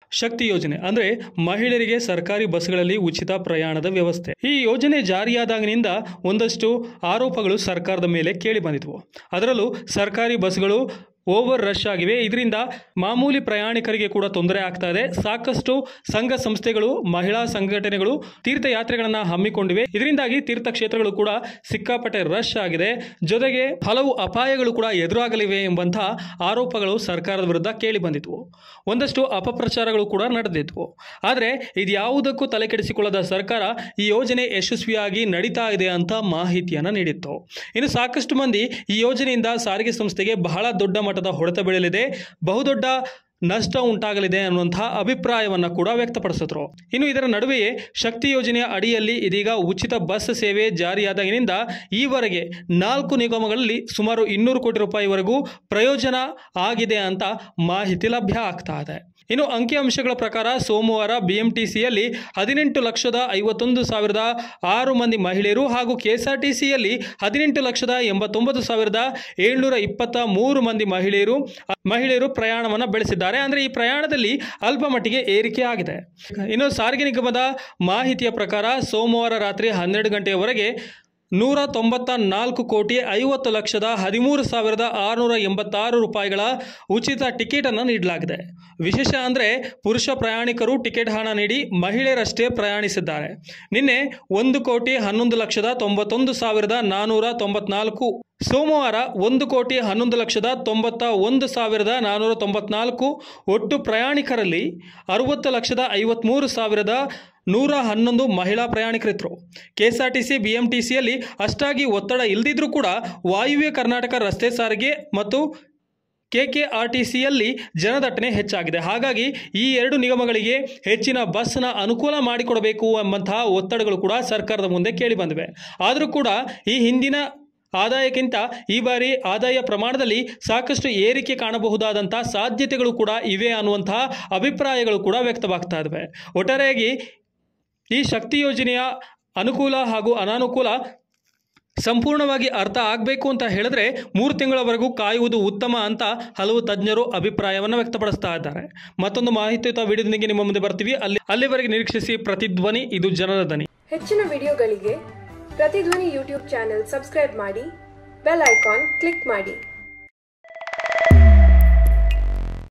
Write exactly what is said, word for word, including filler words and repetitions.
ಶಕ್ತಿ ಯೋಜನೆ ಅಂದರೆ ಮಹಿಳೆಯರಿಗೆ ಸರ್ಕಾರಿ ಬಸ್ಗಳಲ್ಲಿ ಉಚಿತ ಪ್ರಯಾಣದ ವ್ಯವಸ್ಥೆ. ಈ ಯೋಜನೆ ಜಾರಿಯಾದಾಗಿನಿಂದ ಒಂದಷ್ಟು ಆರೋಪಗಳು ಸರ್ಕಾರದ ಮೇಲೆ ಕೇಳಿ ಬಂದಿದ್ವು. ಅದರಲ್ಲೂ ಸರ್ಕಾರಿ ಬಸ್ಗಳು ಓವರ್ ರಶ್ ಆಗಿವೆ. ಇದರಿಂದ ಮಾಮೂಲಿ ಪ್ರಯಾಣಿಕರಿಗೆ ಕೂಡ ತೊಂದರೆ ಆಗ್ತಾ ಇದೆ. ಸಾಕಷ್ಟು ಸಂಘ ಸಂಸ್ಥೆಗಳು, ಮಹಿಳಾ ಸಂಘಟನೆಗಳು ತೀರ್ಥಯಾತ್ರೆಗಳನ್ನು ಹಮ್ಮಿಕೊಂಡಿವೆ. ಇದರಿಂದಾಗಿ ತೀರ್ಥಕ್ಷೇತ್ರಗಳು ಕೂಡ ಸಿಕ್ಕಾಪಟ್ಟೆ ರಶ್ ಆಗಿದೆ. ಜೊತೆಗೆ ಹಲವು ಅಪಾಯಗಳು ಕೂಡ ಎದುರಾಗಲಿವೆ ಎಂಬಂತಹ ಆರೋಪಗಳು ಸರ್ಕಾರದ ವಿರುದ್ಧ ಕೇಳಿ ಬಂದಿದ್ವು. ಒಂದಷ್ಟು ಅಪಪ್ರಚಾರಗಳು ಕೂಡ ನಡೆದಿದ್ವು. ಆದರೆ ಇದ್ಯಾವುದಕ್ಕೂ ತಲೆ ಕೆಡಿಸಿಕೊಳ್ಳದ ಸರ್ಕಾರ ಈ ಯೋಜನೆ ಯಶಸ್ವಿಯಾಗಿ ನಡೀತಾ ಇದೆ ಅಂತ ಮಾಹಿತಿಯನ್ನು ನೀಡಿತ್ತು. ಇನ್ನು ಸಾಕಷ್ಟು ಮಂದಿ ಈ ಯೋಜನೆಯಿಂದ ಸಾರಿಗೆ ಸಂಸ್ಥೆಗೆ ಬಹಳ ದೊಡ್ಡ ಮಟ್ಟದ ಹೊಡೆತ ಬೀಳಲಿದೆ, ಬಹುದೊಡ್ಡ ನಷ್ಟ ಉಂಟಾಗಲಿದೆ ಅನ್ನುವಂತಹ ಅಭಿಪ್ರಾಯವನ್ನು ಕೂಡ ವ್ಯಕ್ತಪಡಿಸಿದ್ರು. ಇನ್ನು ಇದರ ನಡುವೆಯೇ ಶಕ್ತಿ ಯೋಜನೆಯ ಅಡಿಯಲ್ಲಿ ಇದೀಗ ಉಚಿತ ಬಸ್ ಸೇವೆ ಜಾರಿಯಾದಾಗಿನಿಂದ ಈವರೆಗೆ ನಾಲ್ಕು ನಿಗಮಗಳಲ್ಲಿ ಸುಮಾರು ಇನ್ನೂರು ಕೋಟಿ ರೂಪಾಯಿವರೆಗೂ ಪ್ರಯೋಜನ ಆಗಿದೆ ಅಂತ ಮಾಹಿತಿ ಲಭ್ಯ ಆಗ್ತಾ ಇದೆ. ಇನ್ನು ಅಂಕಿಅಂಶಗಳ ಪ್ರಕಾರ ಸೋಮವಾರ ಬಿಎಂಟಿಸಿಯಲ್ಲಿ ಹದಿನೆಂಟು ಲಕ್ಷದ ಐವತ್ತೊಂದು ಸಾವಿರದ ಆರು ಮಂದಿ ಮಹಿಳೆಯರು ಹಾಗೂ ಕೆಎಸ್ಆರ್ಟಿಸಿಯಲ್ಲಿ ಹದಿನೆಂಟು ಲಕ್ಷದ ಎಂಬತ್ತೊಂಬತ್ತು ಸಾವಿರದ ಏಳ್ನೂರ ಇಪ್ಪತ್ತ ಮೂರು ಮಂದಿ ಮಹಿಳೆಯರು ಮಹಿಳೆಯರು ಪ್ರಯಾಣವನ್ನು ಬೆಳೆಸಿದ್ದಾರೆ. ಅಂದರೆ ಈ ಪ್ರಯಾಣದಲ್ಲಿ ಅಲ್ಪ ಮಟ್ಟಿಗೆ ಏರಿಕೆ ಆಗಿದೆ. ಇನ್ನು ಸಾರಿಗೆ ನಿಗಮದ ಮಾಹಿತಿಯ ಪ್ರಕಾರ ಸೋಮವಾರ ರಾತ್ರಿ ಹನ್ನೆರಡು ಗಂಟೆಯವರೆಗೆ ನೂರ ತೊಂಬತ್ತ ನಾಲ್ಕು ಕೋಟಿ ಐವತ್ತು ಲಕ್ಷದ ಹದಿಮೂರು ಸಾವಿರದ ಆರುನೂರ ಎಂಬತ್ತಾರು ರೂಪಾಯಿಗಳ ಉಚಿತ ಟಿಕೆಟನ್ನು ನೀಡಲಾಗಿದೆ. ವಿಶೇಷ ಅಂದರೆ ಪುರುಷ ಪ್ರಯಾಣಿಕರು ಟಿಕೆಟ್ ಹಣ ನೀಡಿ ಮಹಿಳೆಯರಷ್ಟೇ ಪ್ರಯಾಣಿಸಿದ್ದಾರೆ. ನಿನ್ನೆ ಒಂದು ಕೋಟಿ ಹನ್ನೊಂದು ಲಕ್ಷದ ತೊಂಬತ್ತೊಂದು ಸಾವಿರದ ನಾನ್ನೂರ ತೊಂಬತ್ನಾಲ್ಕು ಸೋಮವಾರ ಒಂದು ಕೋಟಿ ಹನ್ನೊಂದು ಲಕ್ಷದ ತೊಂಬತ್ತ ಒಂದು ಸಾವಿರದ ನಾನ್ನೂರ ತೊಂಬತ್ನಾಲ್ಕು ಒಟ್ಟು ಪ್ರಯಾಣಿಕರಲ್ಲಿ ಅರವತ್ತು ಲಕ್ಷದ ಐವತ್ತ್ಮೂರು ಸಾವಿರದ ನೂರ ಹನ್ನೊಂದು ಮಹಿಳಾ ಪ್ರಯಾಣಿಕರಿದ್ದರು. ಕೆಎಸ್ಆರ್ಟಿಸಿ ಬಿಎಂಟಿಸಿಯಲ್ಲಿ ಅಷ್ಟಾಗಿ ಒತ್ತಡ ಇಲ್ಲದಿದ್ದರೂ ಕೂಡ ವಾಯುವ್ಯ ಕರ್ನಾಟಕ ರಸ್ತೆ ಸಾರಿಗೆ ಮತ್ತು ಕೆಕೆಆರ್ಟಿಸಿಯಲ್ಲಿ ಜನದಟ್ಟಣೆ ಹೆಚ್ಚಾಗಿದೆ. ಹಾಗಾಗಿ ಈ ಎರಡು ನಿಗಮಗಳಿಗೆ ಹೆಚ್ಚಿನ ಬಸ್ನ ಅನುಕೂಲ ಮಾಡಿಕೊಡಬೇಕು ಎಂಬಂತಹ ಒತ್ತಡಗಳು ಕೂಡ ಸರ್ಕಾರದ ಮುಂದೆ ಕೇಳಿ ಬಂದಿವೆ. ಆದರೂ ಕೂಡ ಈ ಹಿಂದಿನ ಆದಾಯಕ್ಕಿಂತ ಈ ಬಾರಿ ಆದಾಯ ಪ್ರಮಾಣದಲ್ಲಿ ಸಾಕಷ್ಟು ಏರಿಕೆ ಕಾಣಬಹುದಾದಂಥ ಸಾಧ್ಯತೆಗಳು ಕೂಡ ಇವೆ ಅನ್ನುವಂತಹ ಅಭಿಪ್ರಾಯಗಳು ಕೂಡ ವ್ಯಕ್ತವಾಗ್ತಾ ಇವೆ. ಒಟ್ಟಾರೆಯಾಗಿ ಈ ಶಕ್ತಿ ಯೋಜನೆಯ ಅನುಕೂಲ ಹಾಗೂ ಅನಾನುಕೂಲ ಸಂಪೂರ್ಣವಾಗಿ ಅರ್ಥ ಆಗಬೇಕು ಅಂತ ಹೇಳಿದ್ರೆ ಮೂರು ತಿಂಗಳವರೆಗೂ ಕಾಯುವುದು ಉತ್ತಮ ಅಂತ ಹಲವು ತಜ್ಞರು ಅಭಿಪ್ರಾಯವನ್ನು ವ್ಯಕ್ತಪಡಿಸ್ತಾ ಇದ್ದಾರೆ. ಮತ್ತೊಂದು ಮಾಹಿತಿಯುತ ವಿಡಿಯೋದೊಂದಿಗೆ ನಿಮ್ಮ ಮುಂದೆ ಬರ್ತೀವಿ. ಅಲ್ಲಿ ಅಲ್ಲಿವರೆಗೆ ನಿರೀಕ್ಷಿಸಿ ಪ್ರತಿಧ್ವನಿ, ಇದು ಜನರ ಧ್ವನಿ. ಹೆಚ್ಚಿನ ವಿಡಿಯೋಗಳಿಗೆ ಪ್ರತಿಧ್ವನಿ ಯೂಟ್ಯೂಬ್ ಚಾನೆಲ್ ಸಬ್ಸ್ಕ್ರೈಬ್ ಮಾಡಿ, ಬೆಲ್ ಐಕಾನ್ ಕ್ಲಿಕ್ ಮಾಡಿ.